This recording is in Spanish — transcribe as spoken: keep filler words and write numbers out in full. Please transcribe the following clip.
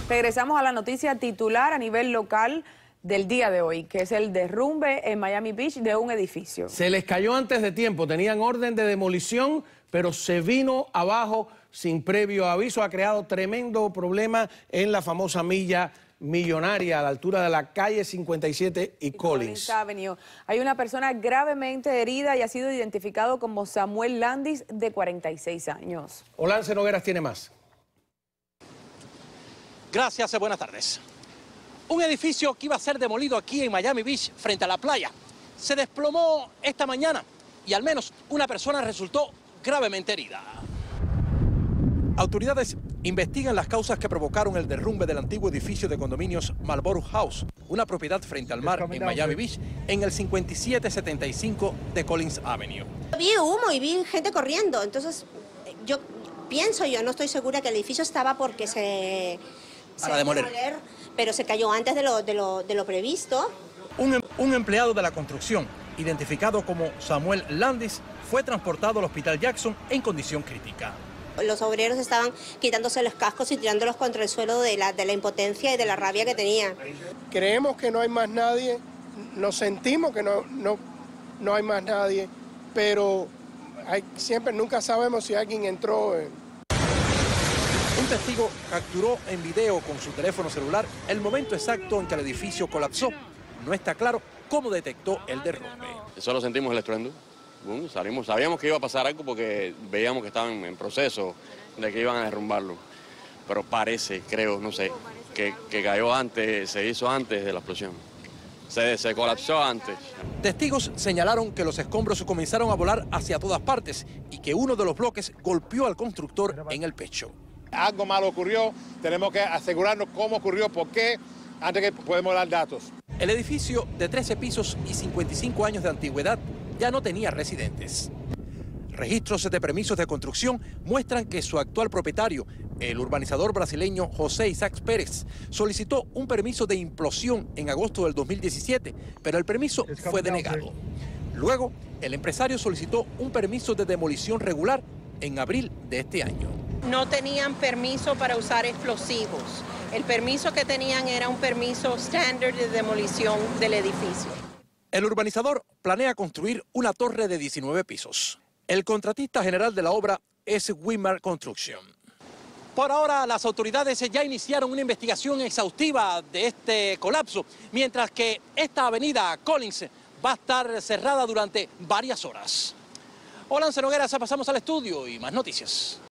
Regresamos a la noticia titular a nivel local del día de hoy, que es el derrumbe en Miami Beach de un edificio. Se les cayó antes de tiempo, tenían orden de demolición, pero se vino abajo sin previo aviso. Ha creado tremendo problema en la famosa milla millonaria a la altura de la calle cincuenta y siete y, y Collins. Collins Avenue. Hay una persona gravemente herida y ha sido identificado como Samuel Landis, de cuarenta y seis años. Olance Nogueras tiene más. Gracias, buenas tardes. Un edificio que iba a ser demolido aquí en Miami Beach, frente a la playa, se desplomó esta mañana y al menos una persona resultó gravemente herida. Autoridades investigan las causas que provocaron el derrumbe del antiguo edificio de condominios Marlborough House, una propiedad frente al mar en Miami Beach, en el cincuenta y siete setenta y cinco de Collins Avenue. Vi humo y vi gente corriendo, entonces yo pienso, yo no estoy segura que el edificio estaba porque se... Para demoler. demoler, pero se cayó antes de lo, de lo, de lo previsto. Un, un empleado de la construcción, identificado como Samuel Landis, fue transportado al Hospital Jackson en condición crítica. Los obreros estaban quitándose los cascos y tirándolos contra el suelo de la, de la impotencia y de la rabia que tenían. Creemos que no hay más nadie, nos sentimos que no, no, no hay más nadie, pero hay, siempre nunca sabemos si alguien entró. Eh. Un testigo capturó en video con su teléfono celular el momento exacto en que el edificio colapsó. No está claro cómo detectó el derrumbe. Solo sentimos el estruendo. Bueno, salimos, sabíamos que iba a pasar algo porque veíamos que estaban en proceso de que iban a derrumbarlo. Pero parece, creo, no sé, que, que cayó antes, se hizo antes de la explosión. Se, se colapsó antes. Testigos señalaron que los escombros comenzaron a volar hacia todas partes y que uno de los bloques golpeó al constructor en el pecho. Algo malo ocurrió, tenemos que asegurarnos cómo ocurrió, por qué, antes que podemos dar datos. El edificio de trece pisos y cincuenta y cinco años de antigüedad ya no tenía residentes. Registros de permisos de construcción muestran que su actual propietario, el urbanizador brasileño José Isaac Pérez, solicitó un permiso de implosión en agosto del dos mil diecisiete, pero el permiso fue denegado. Luego, el empresario solicitó un permiso de demolición regular en abril de este año. No tenían permiso para usar explosivos. El permiso que tenían era un permiso estándar de demolición del edificio. El urbanizador planea construir una torre de diecinueve pisos. El contratista general de la obra es Wimar Construction. Por ahora, las autoridades ya iniciaron una investigación exhaustiva de este colapso, mientras que esta avenida Collins va a estar cerrada durante varias horas. Olance Nogueras, pasamos al estudio y más noticias.